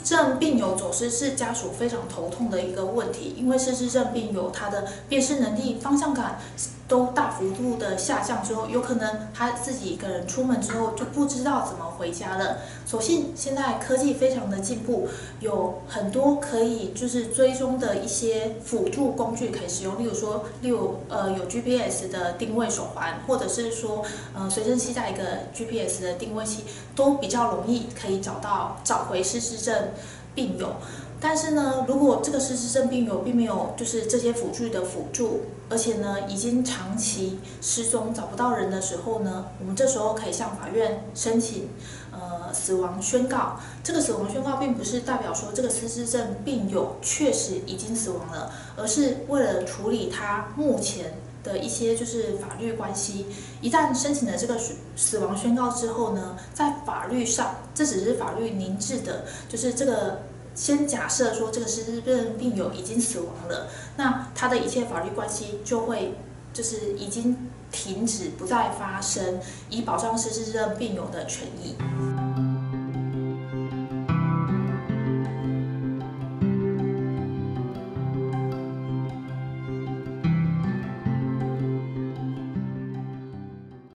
症病友走失是家属非常头痛的一个问题，因为失智症病友他的辨识能力、方向感都大幅度的下降之后，有可能他自己一个人出门之后就不知道怎么回家了。所幸现在科技非常的进步，有很多可以就是追踪的一些辅助工具可以使用，例如说有 GPS 的定位手环，或者是说随身携带一个 GPS 的定位器，都比较容易可以找回失智症病友。但是呢，如果这个失智症病友并没有就是这些辅助的辅助，而且呢已经长期失踪找不到人的时候呢，我们这时候可以向法院申请死亡宣告。这个死亡宣告并不是代表说这个失智症病友确实已经死亡了，而是为了处理他目前的一些就是法律关系。一旦申请了这个死亡宣告之后呢，在法律上这只是法律凝滞的，就是这个。先假设说这个失智症病友已经死亡了，那他的一切法律关系就会就是已经停止不再发生，以保障失智症病友的权益。